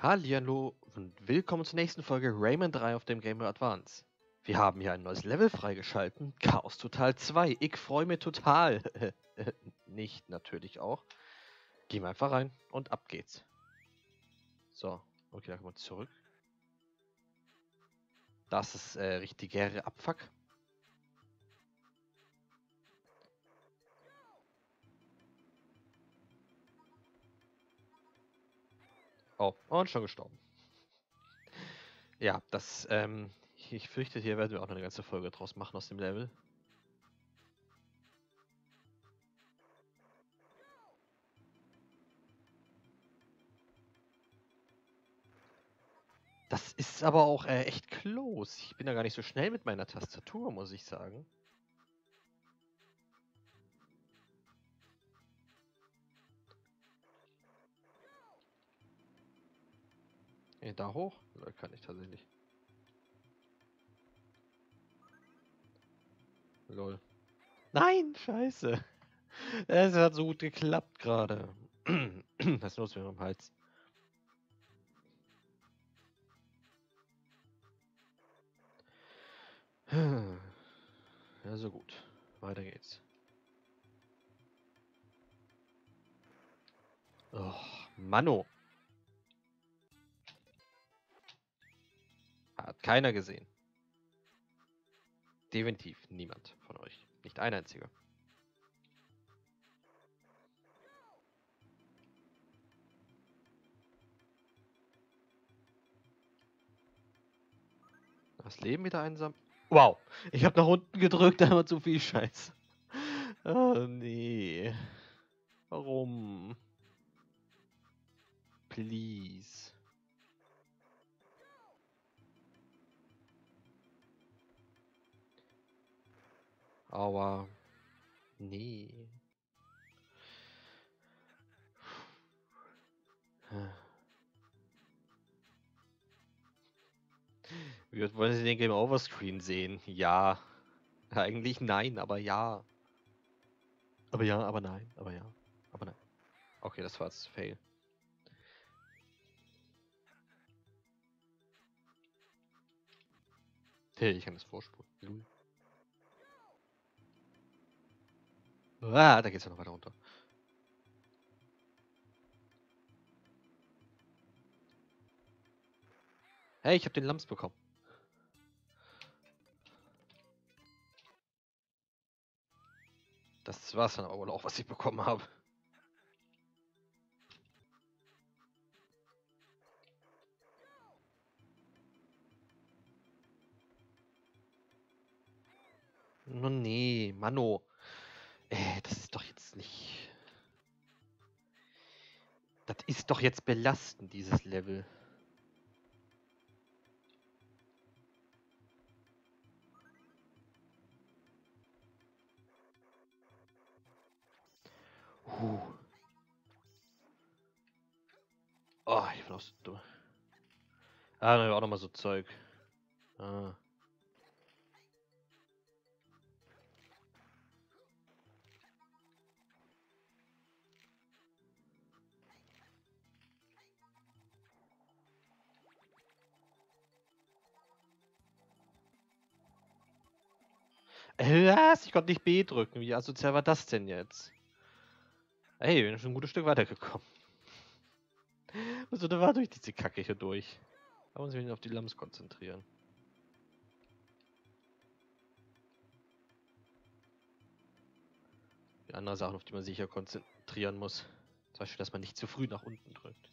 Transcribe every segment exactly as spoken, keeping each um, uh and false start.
Hallihallo und willkommen zur nächsten Folge Rayman drei auf dem Game Boy Advance. Wir haben hier ein neues Level freigeschalten, Chaos Total zwei. Ich freue mich total. Nicht natürlich auch. Gehen wir einfach rein und ab geht's. So, okay, da kommen wir zurück. Das ist äh, richtiger Abfuck. Oh, und schon gestorben. Ja, das, ähm, ich fürchte, hier werden wir auch noch eine ganze Folge draus machen aus dem Level. Das ist aber auch äh, echt close. Ich bin da gar nicht so schnell mit meiner Tastatur, muss ich sagen. Nee, da hoch? Da kann ich tatsächlich. Lol. Nein, scheiße. Es hat so gut geklappt gerade. Was ist los mit meinem Hals? Ja, so gut. Weiter geht's. Oh, Manno. Hat keiner gesehen. Definitiv niemand von euch. Nicht ein einziger. Das Leben wieder einsam. Wow. Ich habe nach unten gedrückt, da war zu viel Scheiß. Oh, nee. Warum? Please. Aber nee. Wie wollen Sie den Game Over Screen sehen? Ja. Eigentlich nein, aber ja. Aber ja, aber nein, aber ja, aber nein. Okay, das war jetzt Fail. Hey, ich kann das vorspulen. Lul. Ah, da geht's ja noch weiter runter. Hey, ich habe den Lamps bekommen. Das war's dann aber wohl auch, was ich bekommen habe. No, nee, Mano. Äh, das ist doch jetzt nicht... Das ist doch jetzt belastend, dieses Level. Huh. Oh, ich bin auch so dumm. Ah, da war auch nochmal so Zeug. Ah. Äh, Was? Ich konnte nicht B drücken. Wie asozial war das denn jetzt? Ey, wir sind schon ein gutes Stück weitergekommen. Also da war durch diese Kacke hier durch. Da muss ich mich auf die Lamps konzentrieren. Die anderen Sachen, auf die man sich ja konzentrieren muss. Zum Beispiel, dass man nicht zu früh nach unten drückt.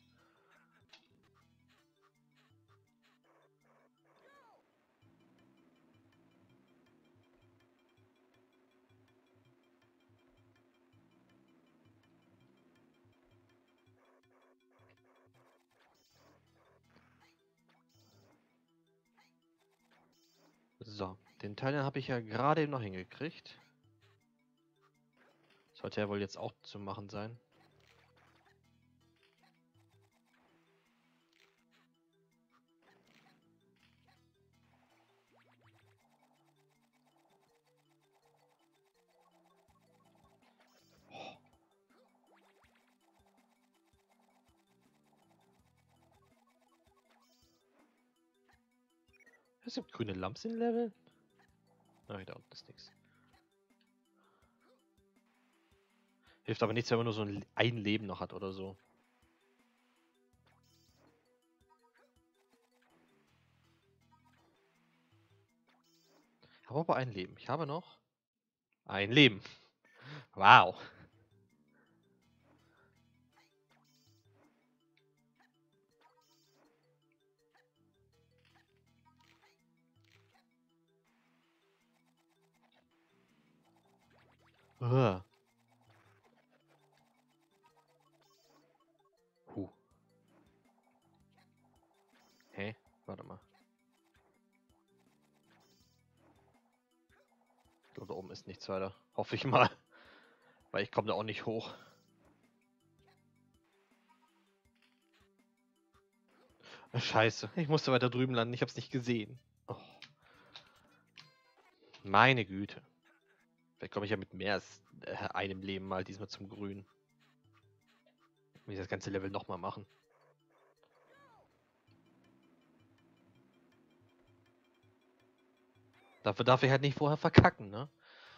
So, den Teil habe ich ja gerade eben noch hingekriegt. Sollte ja wohl jetzt auch zu machen sein. Oh. Es gibt grüne Lamps in Level? Nein, da unten ist nichts. Hilft aber nichts, wenn man nur so ein, ein Leben noch hat oder so. Ich habe aber ein Leben. Ich habe noch ein Leben. Wow. Uah. Huh. Hä? Warte mal. Ich glaube, da oben ist nichts weiter. Hoffe ich mal. Weil ich komme da auch nicht hoch. Scheiße. Ich musste weiter drüben landen. Ich habe es nicht gesehen. Oh. Meine Güte. Vielleicht komme ich ja mit mehr als äh, einem Leben mal diesmal zum Grün. Muss ich das ganze Level nochmal machen. Dafür darf ich halt nicht vorher verkacken, ne?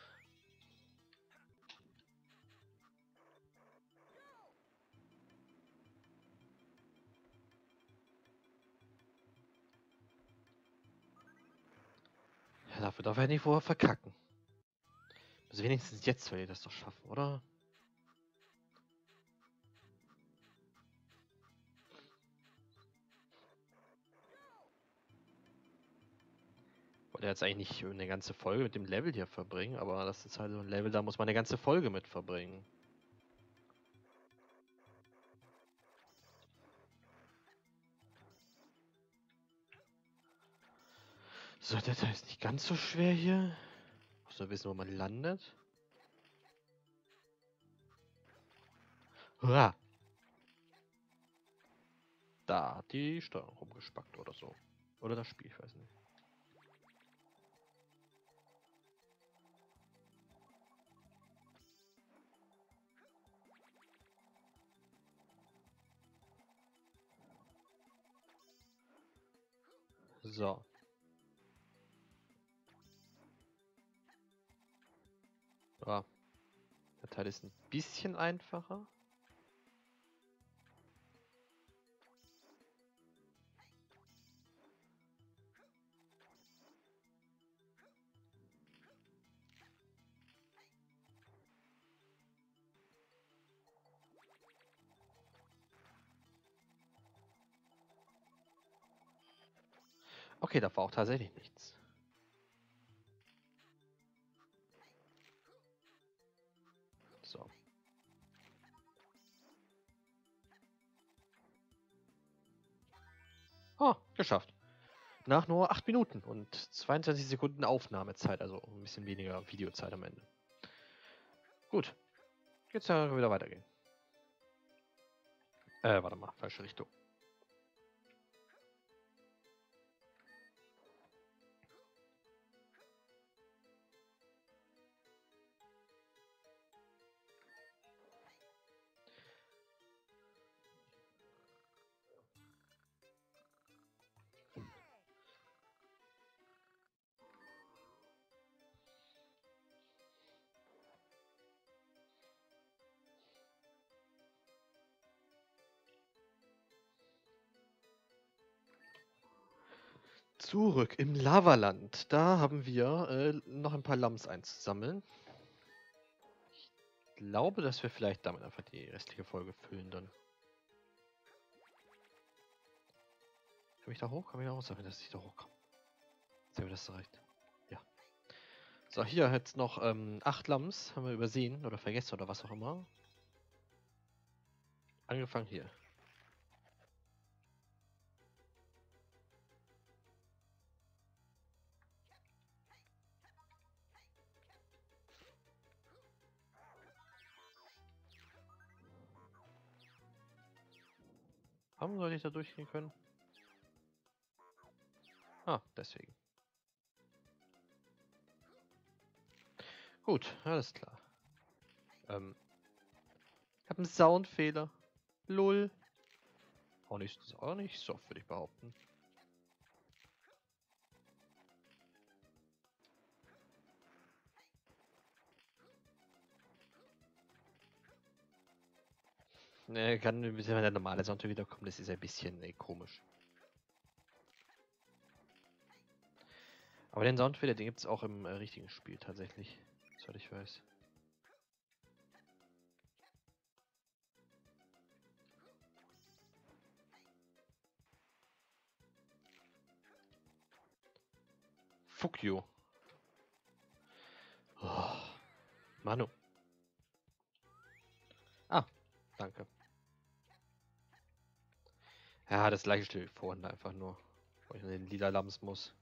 Ja, dafür darf ich halt nicht vorher verkacken. Also wenigstens jetzt will ich das doch schaffen, oder? Ich wollte jetzt eigentlich nicht eine ganze Folge mit dem Level hier verbringen, aber das ist halt so ein Level, da muss man eine ganze Folge mit verbringen. So, der Teil ist nicht ganz so schwer hier. Muss nur wissen, wo man landet. Hurra! Da hat die Steuerung rumgespackt oder so. Oder das Spiel, ich weiß nicht. So. Ja. Der Teil ist ein bisschen einfacher. Okay, da war auch tatsächlich nichts. So. Oh, geschafft. Nach nur acht Minuten und zweiundzwanzig Sekunden Aufnahmezeit, also ein bisschen weniger Videozeit am Ende. Gut. Jetzt ja wieder weitergehen. Äh, warte mal, falsche Richtung. Zurück im Lavaland. Da haben wir äh, noch ein paar Lams einzusammeln. Ich glaube, dass wir vielleicht damit einfach die restliche Folge füllen dann. Kann ich da hoch? Kann ich da hoch sagen, dass ich da hochkomme? Sehr gut, das reicht. Ja. So, hier jetzt noch ähm, acht Lams. Haben wir übersehen oder vergessen oder was auch immer. Angefangen hier. Warum sollte ich da durchgehen können? Ah, deswegen. Gut, alles klar. Ähm, ich habe einen Soundfehler. Lull. Auch nicht, auch nicht so, würde ich behaupten. Ne, kann, wenn der normale Sonntag wiederkommt, das ist ein bisschen ey, komisch. Aber den Soundfeder, den gibt es auch im äh, richtigen Spiel tatsächlich, soweit ich weiß. Fuck you. Oh, Manu. Ah, danke. Ja, das gleiche Stück vorhin einfach nur, wo ich in den lila Lams muss.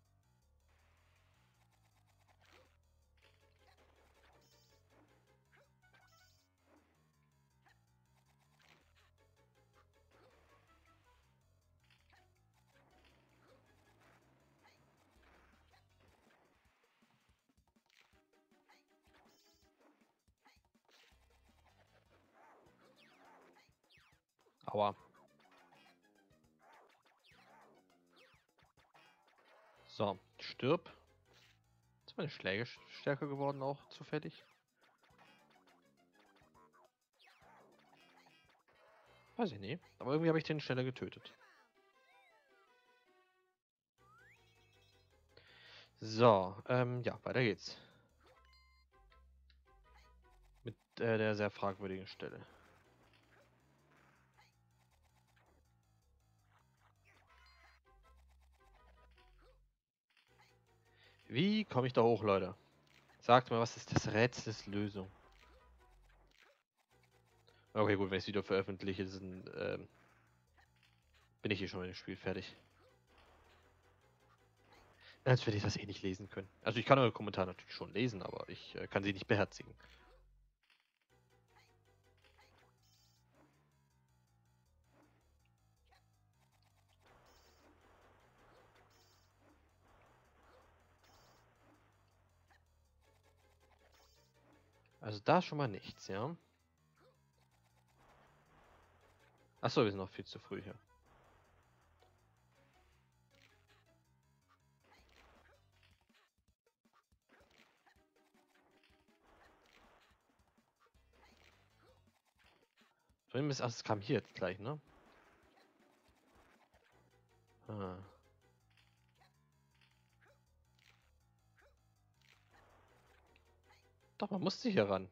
Aua. So, stirb. Ist meine Schläge stärker geworden auch zufällig? Weiß ich nicht. Aber irgendwie habe ich den schneller getötet. So, ähm, ja, weiter geht's. Mit äh, der sehr fragwürdigen Stelle. Wie komme ich da hoch, Leute? Sagt mal, was ist das Rätsels Lösung? Okay, gut, wenn ich es wieder veröffentliche, sind, ähm, bin ich hier schon mit dem Spiel fertig. Als werde ich das eh nicht lesen können. Also ich kann eure Kommentare natürlich schon lesen, aber ich äh, kann sie nicht beherzigen. Also da schon mal nichts, ja? Achso, wir sind noch viel zu früh hier. Ach, das kam hier jetzt gleich, ne? Ah. Doch, man musste hier ran.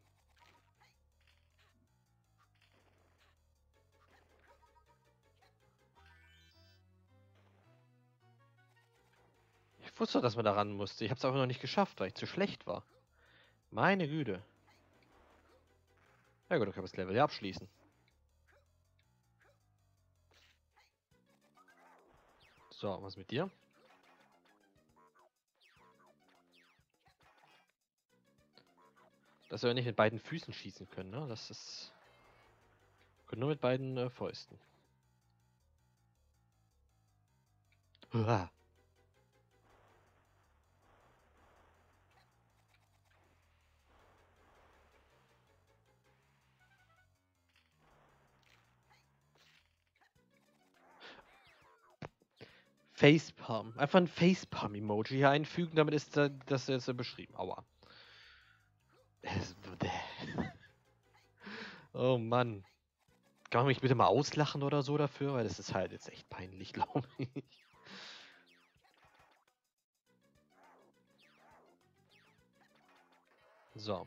Ich wusste, dass man da ran musste. Ich habe es aber noch nicht geschafft, weil ich zu schlecht war. Meine Güte. Ja gut, dann können wir das Level ja abschließen. So, was mit dir? Dass wir nicht mit beiden Füßen schießen können, ne? Das ist... Wir können nur mit beiden äh, Fäusten. Uah. Facepalm. Einfach ein Facepalm-Emoji hier einfügen, damit ist äh, das jetzt äh, beschrieben. Aua. Oh Mann. Kann man mich bitte mal auslachen oder so dafür? Weil das ist halt jetzt echt peinlich, glaube ich. So.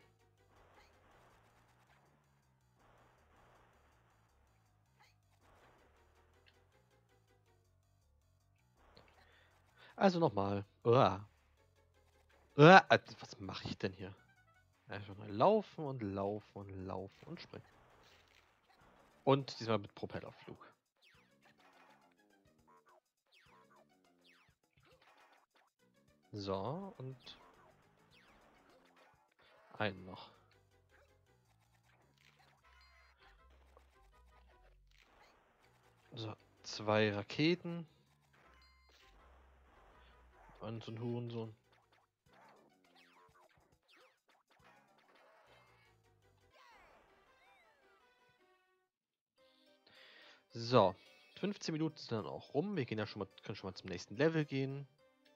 Also nochmal. Uah. Uah. Was mache ich denn hier? Einfach nur laufen und laufen und laufen und springen. Und diesmal mit Propellerflug. So, und einen noch. So, zwei Raketen. Und so ein Hurensohn. So, fünfzehn Minuten sind dann auch rum. Wir gehen ja schon mal, können schon mal zum nächsten Level gehen.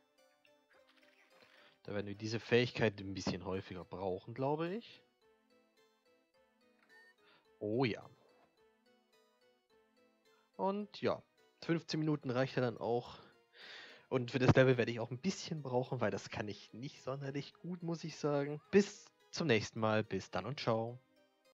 Da werden wir diese Fähigkeit ein bisschen häufiger brauchen, glaube ich. Oh ja. Und ja, fünfzehn Minuten reicht ja dann auch. Und für das Level werde ich auch ein bisschen brauchen, weil das kann ich nicht sonderlich gut, muss ich sagen. Bis zum nächsten Mal. Bis dann und ciao.